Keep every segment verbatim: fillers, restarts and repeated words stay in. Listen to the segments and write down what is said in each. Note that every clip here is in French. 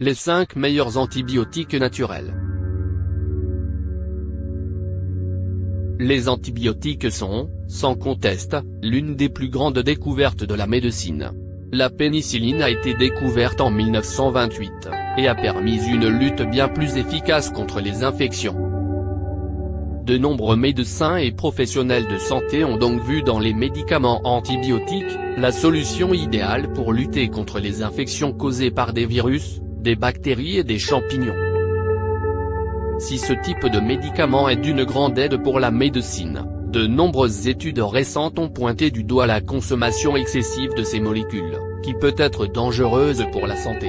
Les cinq meilleurs antibiotiques naturels. Les antibiotiques sont, sans conteste, l'une des plus grandes découvertes de la médecine. La pénicilline a été découverte en mille neuf cent vingt-huit, et a permis une lutte bien plus efficace contre les infections. De nombreux médecins et professionnels de santé ont donc vu dans les médicaments antibiotiques, la solution idéale pour lutter contre les infections causées par des virus, des bactéries et des champignons. Si ce type de médicament est d'une grande aide pour la médecine, de nombreuses études récentes ont pointé du doigt la consommation excessive de ces molécules, qui peut être dangereuse pour la santé.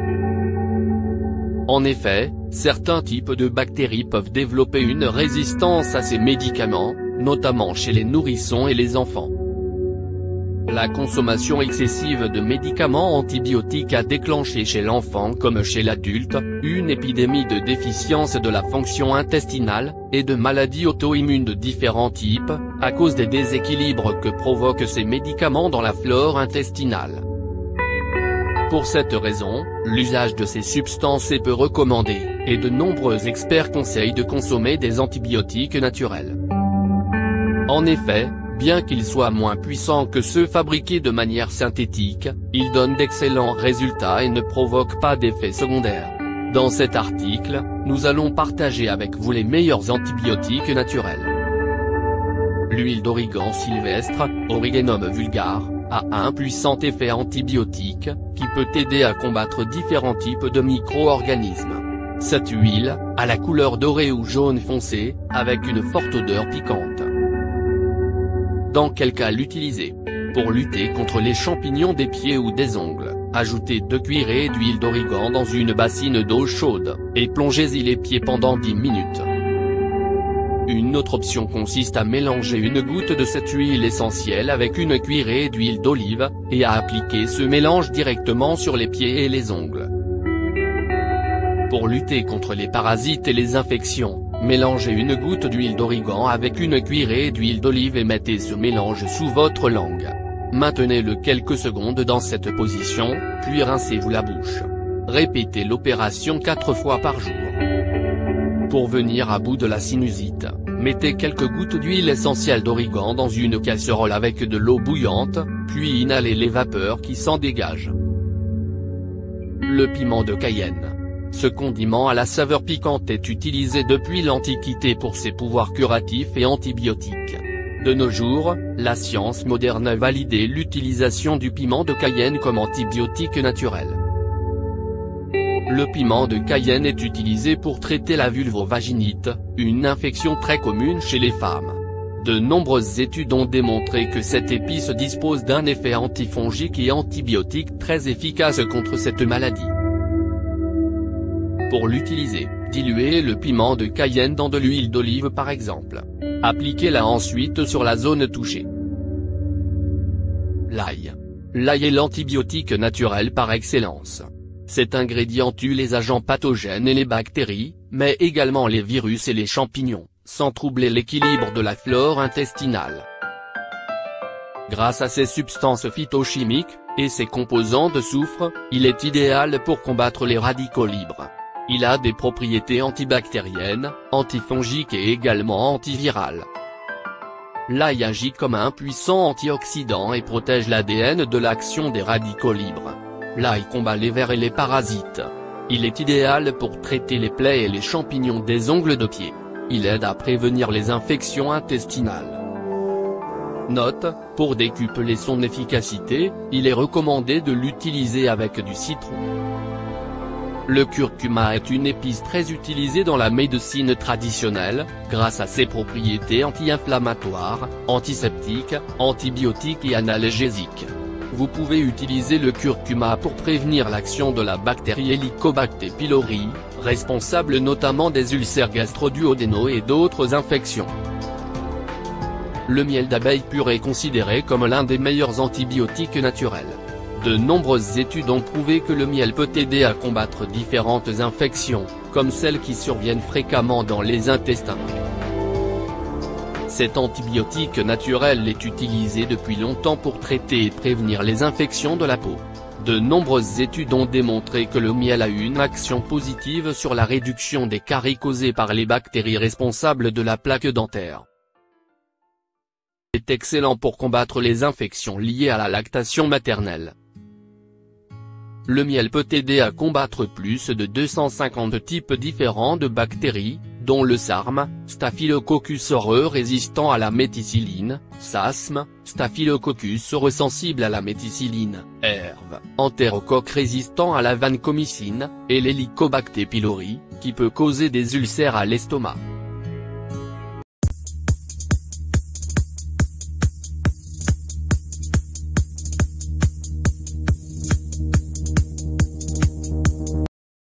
En effet, certains types de bactéries peuvent développer une résistance à ces médicaments, notamment chez les nourrissons et les enfants. La consommation excessive de médicaments antibiotiques a déclenché chez l'enfant comme chez l'adulte, une épidémie de déficience de la fonction intestinale, et de maladies auto-immunes de différents types, à cause des déséquilibres que provoquent ces médicaments dans la flore intestinale. Pour cette raison, l'usage de ces substances est peu recommandé, et de nombreux experts conseillent de consommer des antibiotiques naturels. En effet, bien qu'ils soient moins puissants que ceux fabriqués de manière synthétique, ils donnent d'excellents résultats et ne provoquent pas d'effets secondaires. Dans cet article, nous allons partager avec vous les meilleurs antibiotiques naturels. L'huile d'origan sylvestre, Origanum vulgare, a un puissant effet antibiotique, qui peut aider à combattre différents types de micro-organismes. Cette huile, a la couleur dorée ou jaune foncé, avec une forte odeur piquante. Dans quel cas l'utiliser? Pour lutter contre les champignons des pieds ou des ongles, ajoutez deux cuillerées d'huile d'origan dans une bassine d'eau chaude, et plongez-y les pieds pendant dix minutes. Une autre option consiste à mélanger une goutte de cette huile essentielle avec une cuillerée d'huile d'olive, et à appliquer ce mélange directement sur les pieds et les ongles. Pour lutter contre les parasites et les infections, mélangez une goutte d'huile d'origan avec une cuillerée d'huile d'olive et mettez ce mélange sous votre langue. Maintenez-le quelques secondes dans cette position, puis rincez-vous la bouche. Répétez l'opération quatre fois par jour. Pour venir à bout de la sinusite, mettez quelques gouttes d'huile essentielle d'origan dans une casserole avec de l'eau bouillante, puis inhalez les vapeurs qui s'en dégagent. Le piment de Cayenne. Ce condiment à la saveur piquante est utilisé depuis l'Antiquité pour ses pouvoirs curatifs et antibiotiques. De nos jours, la science moderne a validé l'utilisation du piment de Cayenne comme antibiotique naturel. Le piment de Cayenne est utilisé pour traiter la vulvovaginite, une infection très commune chez les femmes. De nombreuses études ont démontré que cette épice dispose d'un effet antifongique et antibiotique très efficace contre cette maladie. Pour l'utiliser, diluez le piment de Cayenne dans de l'huile d'olive par exemple. Appliquez-la ensuite sur la zone touchée. L'ail. L'ail est l'antibiotique naturel par excellence. Cet ingrédient tue les agents pathogènes et les bactéries, mais également les virus et les champignons, sans troubler l'équilibre de la flore intestinale. Grâce à ses substances phytochimiques, et ses composants de soufre, il est idéal pour combattre les radicaux libres. Il a des propriétés antibactériennes, antifongiques et également antivirales. L'ail agit comme un puissant antioxydant et protège l'A D N de l'action des radicaux libres. L'ail combat les vers et les parasites. Il est idéal pour traiter les plaies et les champignons des ongles de pied. Il aide à prévenir les infections intestinales. Note, pour décupler son efficacité, il est recommandé de l'utiliser avec du citron. Le curcuma est une épice très utilisée dans la médecine traditionnelle, grâce à ses propriétés anti-inflammatoires, antiseptiques, antibiotiques et analgésiques. Vous pouvez utiliser le curcuma pour prévenir l'action de la bactérie Helicobacter pylori, responsable notamment des ulcères gastro-duodénaux et d'autres infections. Le miel d'abeille pur est considéré comme l'un des meilleurs antibiotiques naturels. De nombreuses études ont prouvé que le miel peut aider à combattre différentes infections, comme celles qui surviennent fréquemment dans les intestins. Cet antibiotique naturel est utilisé depuis longtemps pour traiter et prévenir les infections de la peau. De nombreuses études ont démontré que le miel a une action positive sur la réduction des caries causées par les bactéries responsables de la plaque dentaire. Il est excellent pour combattre les infections liées à la lactation maternelle. Le miel peut aider à combattre plus de deux cent cinquante types différents de bactéries, dont le SARM, Staphylococcus aureus résistant à la méticilline, S A S M, Staphylococcus aureus sensible à la méticilline, H E R V, Entérocoque résistant à la vancomycine, et l'Helicobacter pylori, qui peut causer des ulcères à l'estomac.